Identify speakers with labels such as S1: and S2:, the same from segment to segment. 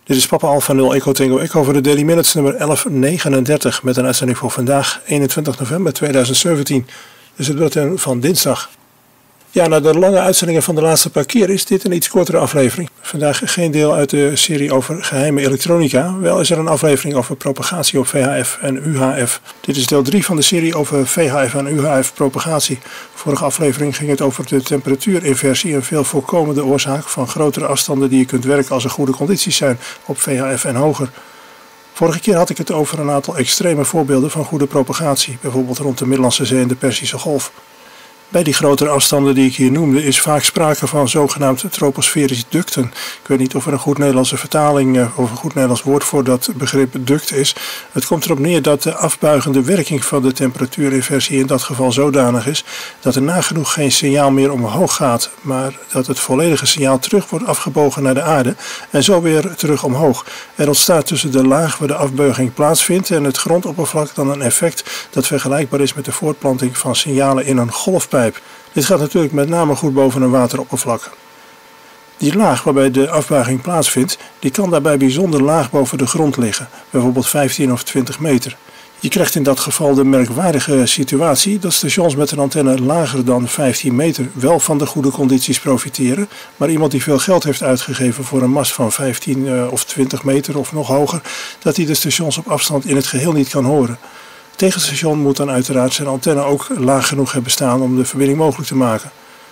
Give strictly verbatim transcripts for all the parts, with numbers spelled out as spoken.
S1: Dit is Papa Alpha nul Echo Tango Echo voor de Daily Minutes nummer elf negenendertig met een uitzending voor vandaag eenentwintig november tweeduizend zeventien. Dit is het bulletin van dinsdag. Ja, na de lange uitzendingen van de laatste paar keer is dit een iets kortere aflevering. Vandaag geen deel uit de serie over geheime elektronica. Wel is er een aflevering over propagatie op V H F en U H F. Dit is deel drie van de serie over V H F en U H F propagatie. Vorige aflevering ging het over de temperatuurinversie, een veel voorkomende oorzaak van grotere afstanden die je kunt werken als er goede condities zijn op V H F en hoger. Vorige keer had ik het over een aantal extreme voorbeelden van goede propagatie, bijvoorbeeld rond de Middellandse Zee en de Perzische Golf. Bij die grotere afstanden die ik hier noemde is vaak sprake van zogenaamd troposferische ducten. Ik weet niet of er een goed Nederlandse vertaling of een goed Nederlands woord voor dat begrip duct is. Het komt erop neer dat de afbuigende werking van de temperatuurinversie in dat geval zodanig is dat er nagenoeg geen signaal meer omhoog gaat, maar dat het volledige signaal terug wordt afgebogen naar de aarde en zo weer terug omhoog. Er ontstaat tussen de laag waar de afbuiging plaatsvindt en het grondoppervlak dan een effect dat vergelijkbaar is met de voortplanting van signalen in een golfpijp. Dit gaat natuurlijk met name goed boven een wateroppervlak. Die laag waarbij de afbuiging plaatsvindt, die kan daarbij bijzonder laag boven de grond liggen, bijvoorbeeld vijftien of twintig meter. Je krijgt in dat geval de merkwaardige situatie dat stations met een antenne lager dan vijftien meter wel van de goede condities profiteren, maar iemand die veel geld heeft uitgegeven voor een mast van vijftien of twintig meter of nog hoger, dat hij de stations op afstand in het geheel niet kan horen. Het tegenstation moet dan uiteraard zijn antenne ook laag genoeg hebben staan om de verbinding mogelijk te maken.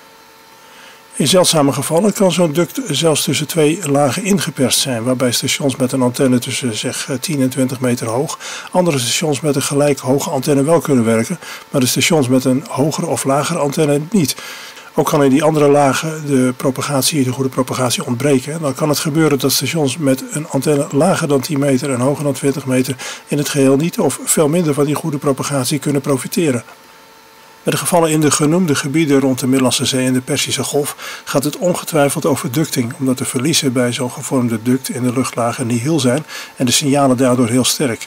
S1: In zeldzame gevallen kan zo'n duct zelfs tussen twee lagen ingeperst zijn, waarbij stations met een antenne tussen zeg tien en twintig meter hoog, andere stations met een gelijk hoge antenne wel kunnen werken, maar de stations met een hogere of lagere antenne niet. Ook kan in die andere lagen de propagatie, de goede propagatie ontbreken. Dan kan het gebeuren dat stations met een antenne lager dan tien meter en hoger dan twintig meter in het geheel niet of veel minder van die goede propagatie kunnen profiteren. Bij de gevallen in de genoemde gebieden rond de Middellandse Zee en de Perzische Golf gaat het ongetwijfeld over ducting, omdat de verliezen bij zo'n gevormde duct in de luchtlagen nihil zijn en de signalen daardoor heel sterk.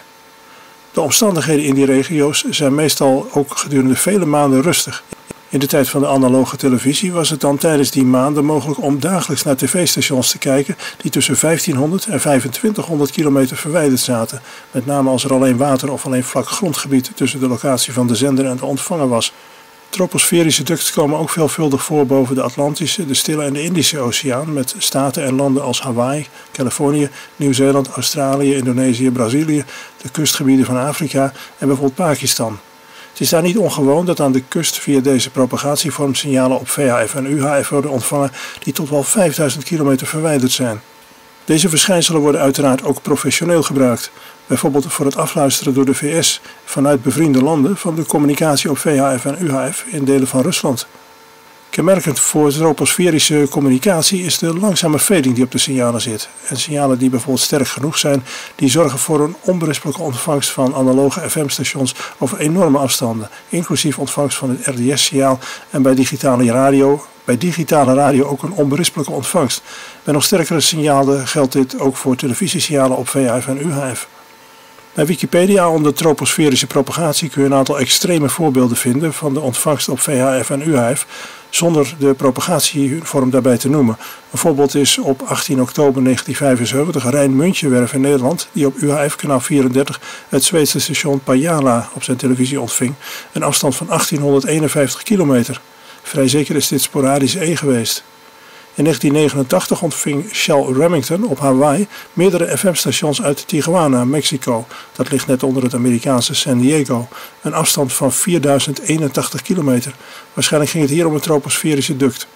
S1: De omstandigheden in die regio's zijn meestal ook gedurende vele maanden rustig. In de tijd van de analoge televisie was het dan tijdens die maanden mogelijk om dagelijks naar tv-stations te kijken die tussen vijftienhonderd en vijfentwintighonderd kilometer verwijderd zaten, met name als er alleen water of alleen vlak grondgebied tussen de locatie van de zender en de ontvanger was. Troposferische ducten komen ook veelvuldig voor boven de Atlantische, de Stille en de Indische Oceaan, met staten en landen als Hawaii, Californië, Nieuw-Zeeland, Australië, Indonesië, Brazilië, de kustgebieden van Afrika en bijvoorbeeld Pakistan. Het is daar niet ongewoon dat aan de kust via deze propagatievorm signalen op V H F en U H F worden ontvangen die tot wel vijfduizend kilometer verwijderd zijn. Deze verschijnselen worden uiteraard ook professioneel gebruikt, bijvoorbeeld voor het afluisteren door de V S vanuit bevriende landen van de communicatie op V H F en U H F in delen van Rusland. Kenmerkend voor troposferische communicatie is de langzame fading die op de signalen zit. En signalen die bijvoorbeeld sterk genoeg zijn, die zorgen voor een onberispelijke ontvangst van analoge F M-stations over enorme afstanden, inclusief ontvangst van het R D S-signaal en bij digitale radio, bij digitale radio ook een onberispelijke ontvangst. Bij nog sterkere signalen geldt dit ook voor televisiesignalen op V H F en U H F. Bij Wikipedia onder troposferische propagatie kun je een aantal extreme voorbeelden vinden van de ontvangst op V H F en U H F, zonder de propagatievorm daarbij te noemen. Een voorbeeld is op achttien oktober negentien vijfenzeventig Rijn Muntjewerf in Nederland, die op U H F kanaal vierendertig het Zweedse station Pajala op zijn televisie ontving, een afstand van achttienhonderdeenenvijftig kilometer. Vrij zeker is dit sporadische E geweest. In negentien negenentachtig ontving Shell Remington op Hawaii meerdere F M-stations uit Tijuana, Mexico. Dat ligt net onder het Amerikaanse San Diego. Een afstand van vierduizend eenentachtig kilometer. Waarschijnlijk ging het hier om een troposferische duct.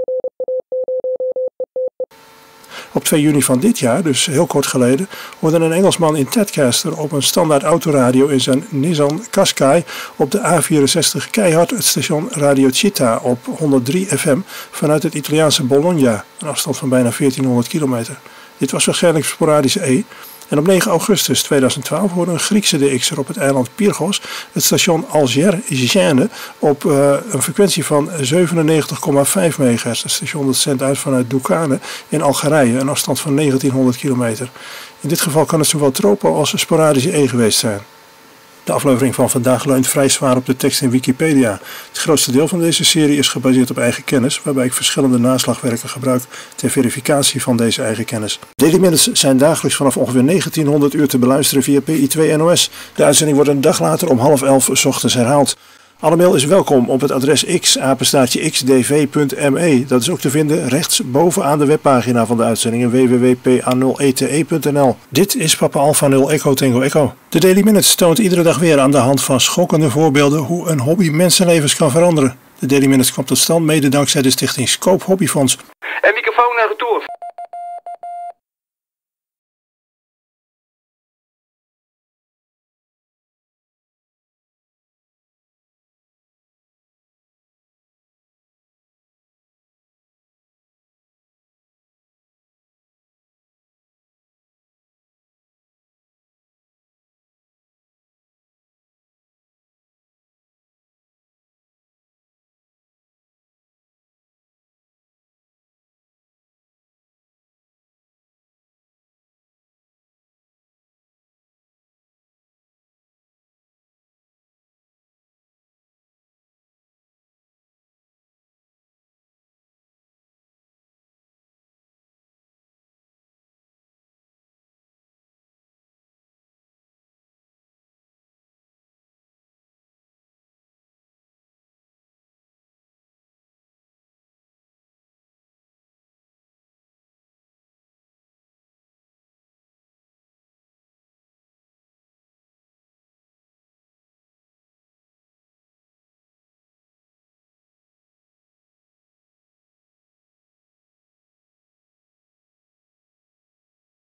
S1: Op twee juni van dit jaar, dus heel kort geleden, hoorde een Engelsman in Tadcaster op een standaard autoradio in zijn Nissan Qashqai op de A vierenzestig keihard het station Radio Città op honderddrie F M vanuit het Italiaanse Bologna, een afstand van bijna veertienhonderd kilometer. Dit was waarschijnlijk sporadische E. En op negen augustus tweeduizend twaalf hoorde een Griekse D X'er op het eiland Pyrgos het station Alger-Gênes op uh, een frequentie van zevenennegentig komma vijf megahertz. Het station dat zendt uit vanuit Ducane in Algerije, een afstand van negentienhonderd kilometer. In dit geval kan het zowel tropo als sporadische E geweest zijn. De aflevering van vandaag leunt vrij zwaar op de tekst in Wikipedia. Het grootste deel van deze serie is gebaseerd op eigen kennis, waarbij ik verschillende naslagwerken gebruik ter verificatie van deze eigen kennis. Daily Minutes zijn dagelijks vanaf ongeveer negentienhonderd uur te beluisteren via P I twee N O S. De uitzending wordt een dag later om half elf 's ochtends herhaald. Alle mail is welkom op het adres x apenstaartje x d v punt m e. Dat is ook te vinden rechts bovenaan de webpagina van de uitzendingen w w w punt p a nul e t e punt n l. Dit is Papa Alpha nul Echo Tango Echo. De Daily Minutes toont iedere dag weer aan de hand van schokkende voorbeelden hoe een hobby mensenlevens kan veranderen. De Daily Minutes komt tot stand mede dankzij de stichting Scope Hobbyfonds.
S2: En microfoon naar retour.